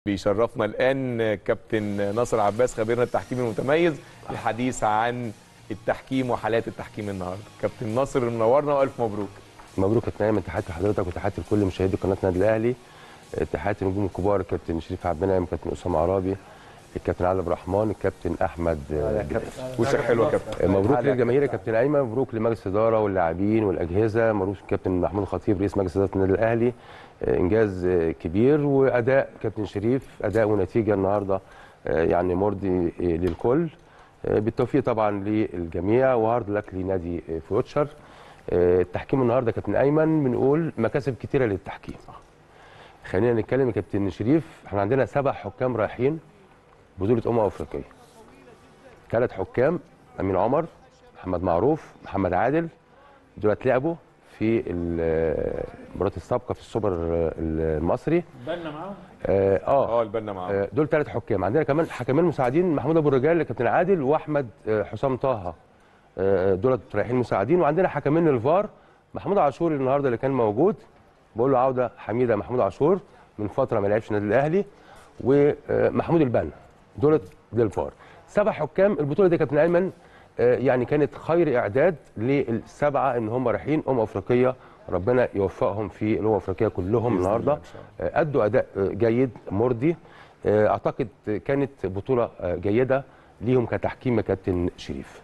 بيشرفنا الآن كابتن ناصر عباس خبيرنا التحكيمي المتميز الحديث عن التحكيم وحالات التحكيم النهارده. كابتن ناصر منورنا والف مبروك. مبروك يا كابتن، تحياتي لحضرتك وتحياتي لكل مشاهدي قناه النادي الاهلي. تحياتي النجوم الكبار الكابتن شريف عبد المنعم، الكابتن اسامه عرابي، الكابتن علي عبد الرحمن، الكابتن احمد وشك حلو يا كابتن. مبروك للجماهير يا كابتن ايمن، مبروك لمجلس الاداره واللاعبين والاجهزه، مبروك الكابتن محمود الخطيب رئيس مجلس اداره النادي الاهلي. انجاز كبير، واداء كابتن شريف اداء ونتيجه النهارده يعني مرضي للكل. بالتوفيق طبعا للجميع، وهارد لك لنادي فيوتشر. التحكيم النهارده كابتن ايمن بنقول مكاسب كتيره للتحكيم. خلينا نتكلم يا كابتن شريف، احنا عندنا 7 حكام رايحين بطوله افريقيه. 3 حكام، امين عمر، محمد معروف، محمد عادل، دول لعبوا في المباراه السابقه في السوبر المصري. البنا معاهم؟ البنا معاهم. دول 3 حكام. عندنا كمان حكمين مساعدين، محمود ابو الرجال كابتن عادل، واحمد حسام طه، دول رايحين مساعدين. وعندنا حكمين الفار، محمود عاشور النهارده اللي كان موجود، بقول له عوده حميده محمود عاشور، من فتره ما لعبش النادي الاهلي، ومحمود البنا، دول للفار. 7 حكام. البطوله دي كابتن ايمن يعني كانت خير اعداد لل7 ان هم رايحين افريقيه. ربنا يوفقهم في الافريقيه كلهم النهارده. ادوا اداء جيد مرضي. اعتقد كانت بطوله جيده ليهم كتحكيم يا كابتن شريف.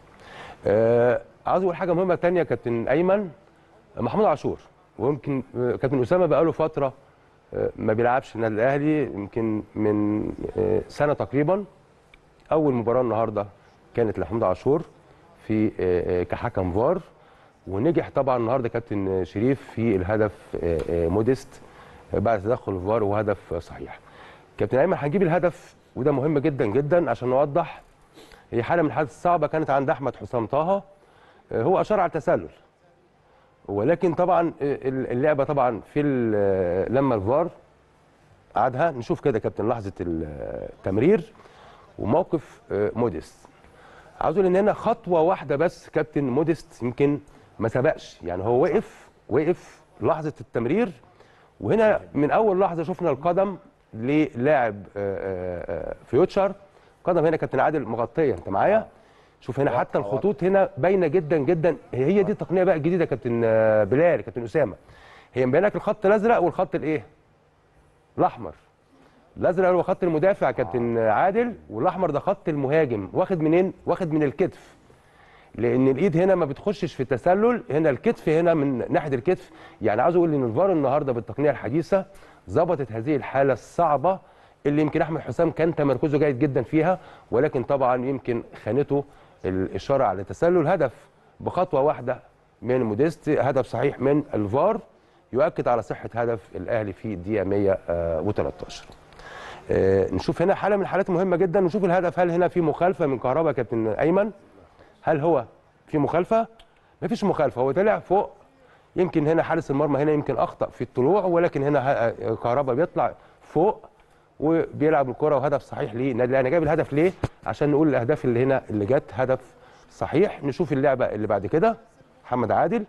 عاوز اقول حاجه مهمه ثانيه يا كابتن ايمن، محمود عاشور، ويمكن كابتن اسامه بقاله فتره ما بيلعبش النادي الاهلي، يمكن من سنه تقريبا. اول مباراه النهارده كانت لمحمود عاشور في كحكم فار، ونجح طبعا النهارده كابتن شريف في الهدف موديست بعد تدخل الفار، وهدف صحيح. كابتن ايمن هنجيب الهدف، وده مهم جدا جدا عشان نوضح. هي حاله من الحالات الصعبه كانت عند احمد حسام طه، هو اشار على التسلل، ولكن طبعا اللعبه طبعا في لما الفار قعدها نشوف كده كابتن لحظه التمرير وموقف موديست. عاوز اقول ان هنا خطوه واحده بس كابتن موديست يمكن ما سبقش، يعني هو وقف لحظه التمرير، وهنا من اول لحظه شفنا القدم للاعب فيوتشر. قدم هنا كابتن عادل مغطيه، انت معايا؟ شوف هنا حتى الخطوط هنا باينه جدا جدا. هي دي التقنيه بقى الجديده كابتن بلال، كابتن اسامه. هي مبين لك الخط الازرق والخط الايه؟ الاحمر. الازرق هو خط المدافع كابتن عادل، والاحمر ده خط المهاجم. واخد منين؟ واخد من الكتف، لان الايد هنا ما بتخشش في التسلل، هنا الكتف هنا من ناحيه الكتف. يعني عاوز اقول ان الفار النهارده بالتقنيه الحديثه ظبطت هذه الحاله الصعبه اللي يمكن احمد حسام كان تمركزه جيد جدا فيها، ولكن طبعا يمكن خانته الاشاره على التسلل. هدف بخطوه واحده من موديست، هدف صحيح من الفار يؤكد على صحه هدف الاهلي في الدقيقه 113. نشوف هنا حاله من الحالات مهمه جدا، نشوف الهدف. هل هنا في مخالفه من كهربا كابتن ايمن؟ هل هو في مخالفه؟ مفيش مخالفه، هو طلع فوق. يمكن هنا حارس المرمى هنا يمكن اخطا في الطلوع، ولكن هنا كهربا بيطلع فوق وبيلعب الكره، وهدف صحيح للنادي الاهلي. انا جايب الهدف ليه؟ عشان نقول الاهداف اللي هنا اللي جت هدف صحيح. نشوف اللعبه اللي بعد كده، محمد عادل،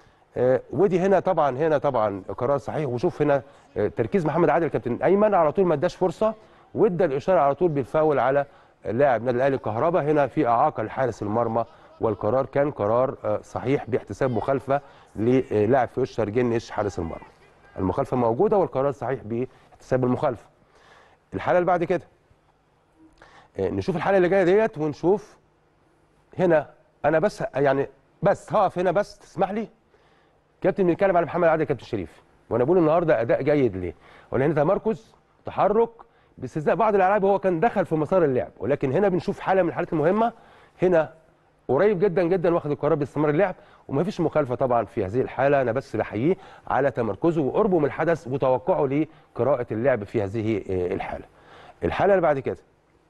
ودي هنا طبعا قرار صحيح. وشوف هنا تركيز محمد عادل كابتن ايمن، على طول ما اداش فرصه وادى الاشاره على طول بالفاول على لاعب النادي الاهلي كهربا. هنا في اعاقه لحارس المرمى، والقرار كان قرار صحيح باحتساب مخالفه للاعب فيوتشر جنش حارس المرمى. المخالفه موجوده والقرار صحيح باحتساب المخالفه. الحاله اللي بعد كده نشوف الحاله اللي جايه ديت، ونشوف هنا. انا بس يعني هقف هنا، بس تسمح لي كابتن. بنتكلم على محمد عادل كابتن شريف، وانا بقول النهارده اداء جيد ليه؟ ولا هنا تمركز، تحرك، باستثناء بعض الالعاب هو كان دخل في مسار اللعب، ولكن هنا بنشوف حاله من الحالات المهمه. هنا قريب جدا جدا واخد القرار باستمرار اللعب، وما فيش مخالفه طبعا في هذه الحاله. انا بس بحييه على تمركزه وقربه من الحدث وتوقعه لقراءه اللعب في هذه الحاله. الحاله اللي بعد كده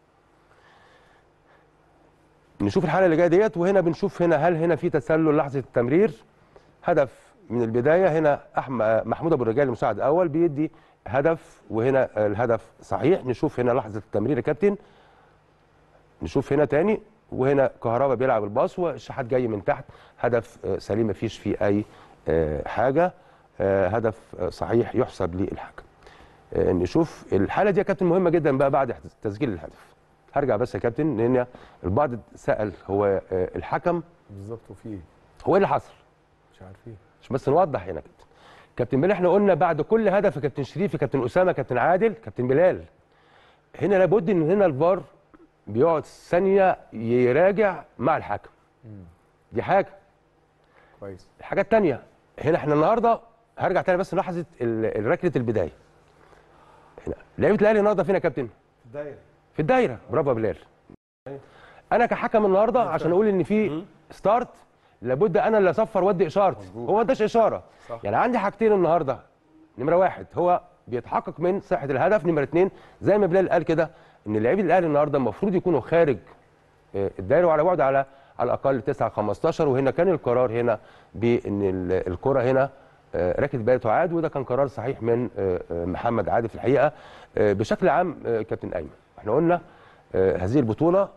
نشوف الحاله اللي جايه ديت، وهنا بنشوف هنا هل هنا في تسلل لحظه التمرير. هدف من البدايه هنا محمود ابو الرجال المساعد الاول بيدي هدف، وهنا الهدف صحيح. نشوف هنا لحظه التمرير يا كابتن، نشوف هنا تاني، وهنا كهربا بيلعب الباص والشحات جاي من تحت. هدف سليم، مفيش فيه اي حاجه، هدف صحيح يحسب للحكم. نشوف الحاله دي يا كابتن مهمه جدا بقى بعد تسجيل الهدف. هرجع بس يا كابتن لان البعض سال هو الحكم بالظبط وفيه هو ايه اللي حصل؟ مش عارفين، عشان بس نوضح هنا كابتن. كابتن بلال احنا قلنا بعد كل هدف يا كابتن شريف، يا كابتن اسامه، كابتن عادل، كابتن بلال، هنا لابد ان هنا الفار بيقعد ثانيه يراجع مع الحكم. دي حاجه كويس. الحاجه الثانيه هنا احنا النهارده هرجع تاني بس لحظه ركله البدايه. هنا لعيبه الاهلي النهارده فين يا كابتن؟ في الدايره. في الدايره، برافو يا بلال. انا كحكم النهارده عشان اقول ان في ستارت لابد انا اللي اصفر وادي اشارتي، هو ما اداش اشاره. صح. يعني عندي حاجتين النهارده، نمره واحد هو بيتحقق من صحه الهدف، نمره اثنين زي ما بلال قال كده ان لاعبي الاهلي النهارده المفروض يكونوا خارج الدايره وعلى بعد على الاقل 9 15. وهنا كان القرار هنا بان الكره هنا ركله بدايه تعاد، وده كان قرار صحيح من محمد عادل في الحقيقه. بشكل عام كابتن ايمن احنا قلنا هذه البطوله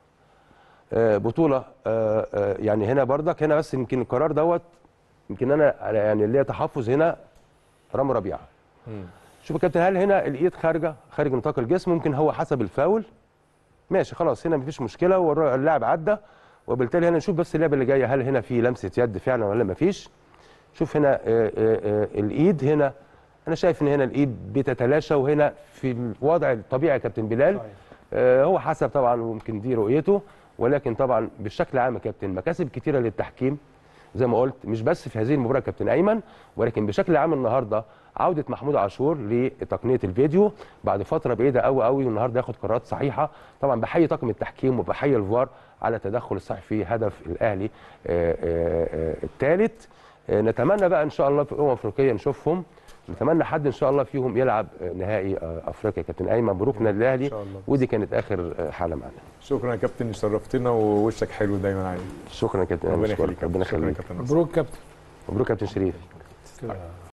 بطوله يعني هنا بردك هنا بس يمكن القرار دوت يمكن انا يعني اللي هي تحفظ هنا رامي ربيعه. شوف يا كابتن هل هنا الايد خارج نطاق الجسم، ممكن هو حسب الفاول ماشي خلاص هنا مفيش مشكله واللاعب عدى، وبالتالي هنا نشوف بس اللعبه اللي جايه هل هنا في لمسه يد فعلا ولا مفيش. شوف هنا الايد هنا انا شايف ان هنا الايد بتتلاشى، وهنا في الوضع الطبيعي يا كابتن بلال هو حسب طبعا وممكن دي رؤيته، ولكن طبعا بالشكل عام يا كابتن مكاسب كتيره للتحكيم زي ما قلت، مش بس في هذه المباراه كابتن ايمن، ولكن بشكل عام النهارده عوده محمود عاشور لتقنيه الفيديو بعد فتره بعيده قوي قوي، والنهارده ياخد قرارات صحيحه. طبعا بحيي طاقم التحكيم وبحيي الفار على التدخل الصحيح في هدف الاهلي الثالث. نتمنى بقى ان شاء الله في افريقيه نشوفهم، نتمنى حد ان شاء الله فيهم يلعب نهائي افريقيا كابتن ايمن. مبروك نادي الاهلي، ودي كانت اخر حاله معنا. شكرا يا كابتن، شرفتنا ووشك حلو دايما عليك. شكرا يا كابتن، ربنا يخليك. ربنا يخليك. مبروك كابتن. مبروك كابتن شريف.